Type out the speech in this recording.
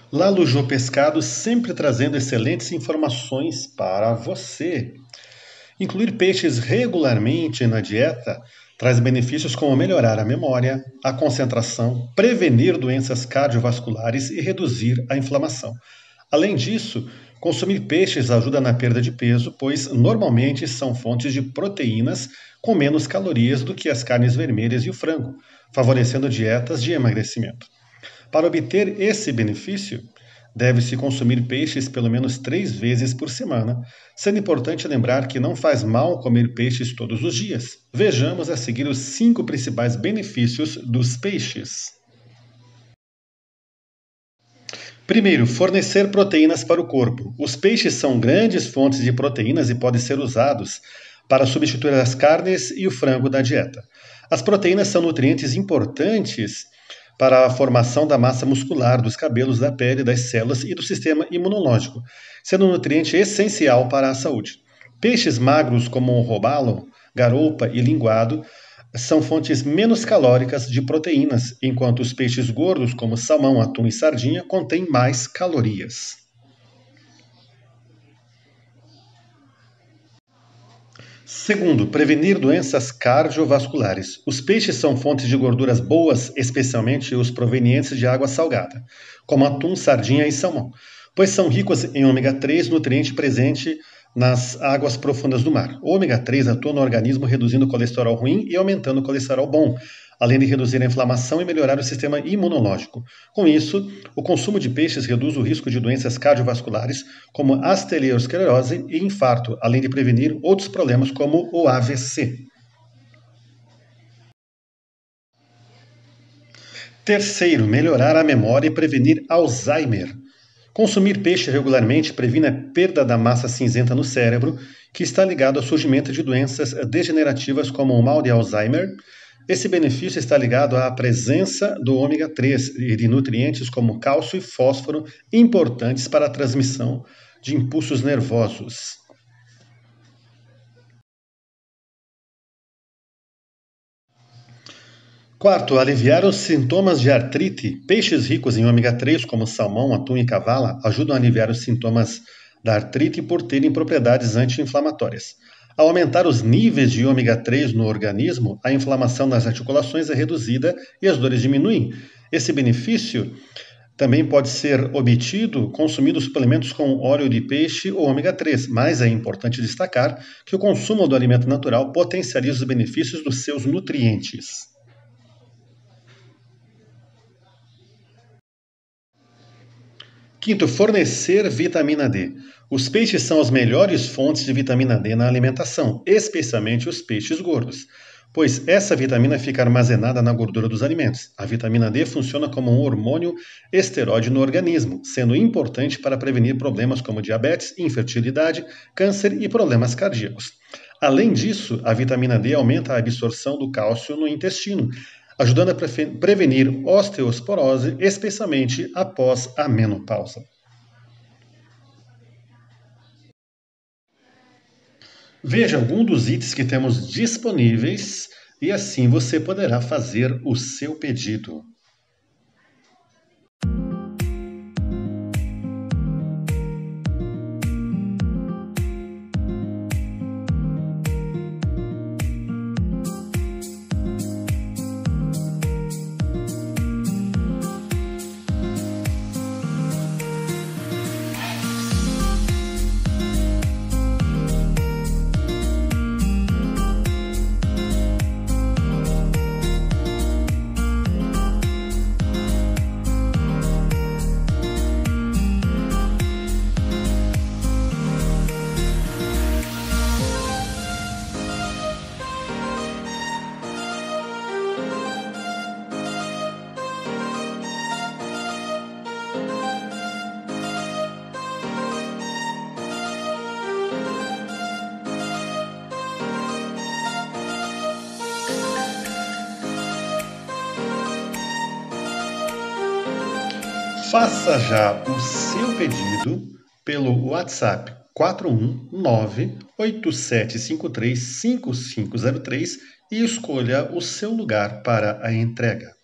Lalujô Pescado sempre trazendo excelentes informações para você. Incluir peixes regularmente na dieta traz benefícios como melhorar a memória, a concentração, prevenir doenças cardiovasculares e reduzir a inflamação. Além disso, consumir peixes ajuda na perda de peso, pois normalmente são fontes de proteínas com menos calorias do que as carnes vermelhas e o frango, favorecendo dietas de emagrecimento. Para obter esse benefício, deve-se consumir peixes pelo menos 3 vezes por semana, sendo importante lembrar que não faz mal comer peixes todos os dias. Vejamos a seguir os 5 principais benefícios dos peixes. Primeiro, fornecer proteínas para o corpo. Os peixes são grandes fontes de proteínas e podem ser usados para substituir as carnes e o frango da dieta. As proteínas são nutrientes importantes para a formação da massa muscular, dos cabelos, da pele, das células e do sistema imunológico, sendo um nutriente essencial para a saúde. Peixes magros como o robalo, garoupa e linguado são fontes menos calóricas de proteínas, enquanto os peixes gordos como salmão, atum e sardinha contêm mais calorias. Segundo, prevenir doenças cardiovasculares. Os peixes são fontes de gorduras boas, especialmente os provenientes de água salgada, como atum, sardinha e salmão, pois são ricos em ômega 3, nutriente presente nas águas profundas do mar. O ômega 3 atua no organismo reduzindo o colesterol ruim e aumentando o colesterol bom, além de reduzir a inflamação e melhorar o sistema imunológico. Com isso, o consumo de peixes reduz o risco de doenças cardiovasculares, como arteriosclerose e infarto, além de prevenir outros problemas como o AVC. Terceiro, melhorar a memória e prevenir Alzheimer. Consumir peixe regularmente previne a perda da massa cinzenta no cérebro, que está ligado ao surgimento de doenças degenerativas como o mal de Alzheimer. Esse benefício está ligado à presença do ômega 3 e de nutrientes como cálcio e fósforo, importantes para a transmissão de impulsos nervosos. Quarto, aliviar os sintomas de artrite. Peixes ricos em ômega 3, como salmão, atum e cavala, ajudam a aliviar os sintomas da artrite por terem propriedades anti-inflamatórias. Ao aumentar os níveis de ômega 3 no organismo, a inflamação nas articulações é reduzida e as dores diminuem. Esse benefício também pode ser obtido consumindo suplementos com óleo de peixe ou ômega 3, mas é importante destacar que o consumo do alimento natural potencializa os benefícios dos seus nutrientes. Quinto, fornecer vitamina D. Os peixes são as melhores fontes de vitamina D na alimentação, especialmente os peixes gordos, pois essa vitamina fica armazenada na gordura dos alimentos. A vitamina D funciona como um hormônio esteroide no organismo, sendo importante para prevenir problemas como diabetes, infertilidade, câncer e problemas cardíacos. Além disso, a vitamina D aumenta a absorção do cálcio no intestino, ajudando a prevenir osteoporose, especialmente após a menopausa. Veja algum dos itens que temos disponíveis e assim você poderá fazer o seu pedido. Faça já o seu pedido pelo WhatsApp 419-8753-5503 e escolha o seu lugar para a entrega.